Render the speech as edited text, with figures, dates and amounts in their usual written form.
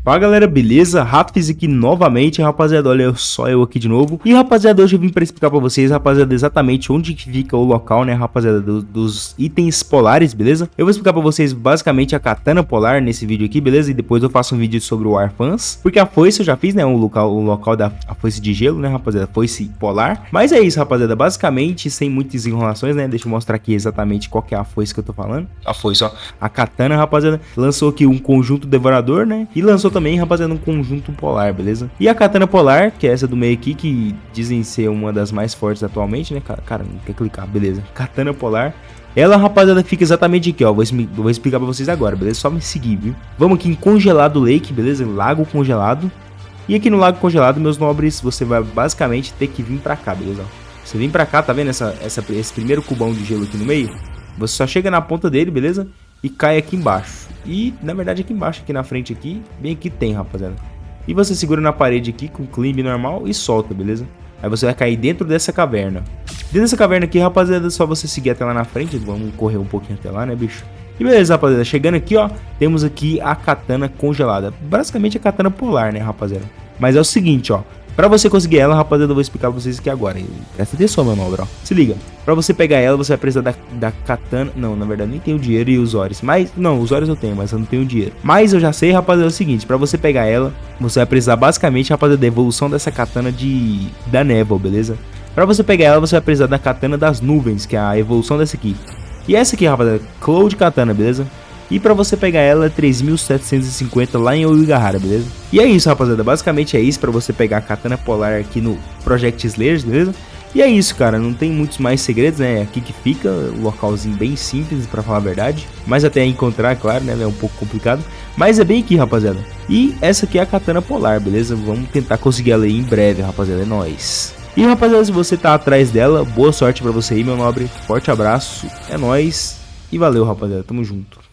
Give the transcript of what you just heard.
Fala galera, beleza? Rafis aqui novamente, rapaziada, olha só eu aqui de novo. E rapaziada, hoje eu vim para explicar para vocês, rapaziada, exatamente onde que fica o local, né, rapaziada, dos itens polares, beleza? Eu vou explicar para vocês basicamente a katana polar nesse vídeo aqui, beleza? E depois eu faço um vídeo sobre o Arfans, porque a foice eu já fiz, né, o local da foice de gelo, né, rapaziada, foice polar. Mas é isso, rapaziada, basicamente, sem muitas enrolações, né, deixa eu mostrar aqui exatamente qual que é a foice que eu tô falando. A foice, ó, a katana, rapaziada, lançou aqui um conjunto devorador, né, e lançou também, rapaziada, um conjunto polar, beleza? E a katana polar, que é essa do meio aqui, que dizem ser uma das mais fortes atualmente, né? Cara, não quer clicar, beleza. Katana polar. Ela, rapaziada, fica exatamente aqui, ó. Vou explicar pra vocês agora, beleza? Só me seguir, viu? Vamos aqui em Congelado Lake, beleza? Lago Congelado. E aqui no Lago Congelado, meus nobres, você vai basicamente ter que vir pra cá, beleza? Você vem pra cá, tá vendo esse primeiro cubão de gelo aqui no meio? Você só chega na ponta dele, beleza? E cai aqui embaixo. E, na verdade, aqui embaixo, aqui na frente aqui, bem aqui tem, rapaziada. E você segura na parede aqui com climb normal e solta, beleza? Aí você vai cair dentro dessa caverna. Dentro dessa caverna aqui, rapaziada, é só você seguir até lá na frente. Vamos correr um pouquinho até lá, né, bicho? E beleza, rapaziada, chegando aqui, ó, temos aqui a katana congelada. Basicamente a katana polar, né, rapaziada? Mas é o seguinte, ó. Pra você conseguir ela, rapaziada, eu vou explicar pra vocês aqui agora. Presta atenção, meu nobre, ó. Se liga. Pra você pegar ela, você vai precisar da katana. Não, na verdade, nem tenho dinheiro e os olhos. Mas, não, os olhos eu tenho, mas eu não tenho dinheiro. Mas eu já sei, rapaziada, é o seguinte. Pra você pegar ela, você vai precisar basicamente, rapaziada, da evolução dessa katana da névoa, beleza? Pra você pegar ela, você vai precisar da katana das nuvens, que é a evolução dessa aqui. E essa aqui, rapaziada, Cloud Katana, beleza? E pra você pegar ela é 3.750 lá em Oigahara, beleza? E é isso, rapaziada, basicamente é isso pra você pegar a katana polar aqui no Project Slayers, beleza? E é isso, cara, não tem muitos mais segredos, né? Aqui que fica, o localzinho bem simples, pra falar a verdade. Mas até encontrar, claro, né? É um pouco complicado. Mas é bem aqui, rapaziada. E essa aqui é a katana polar, beleza? Vamos tentar conseguir ela aí em breve, rapaziada, é nóis. E, rapaziada, se você tá atrás dela, boa sorte pra você aí, meu nobre. Forte abraço, é nóis. E valeu, rapaziada, tamo junto.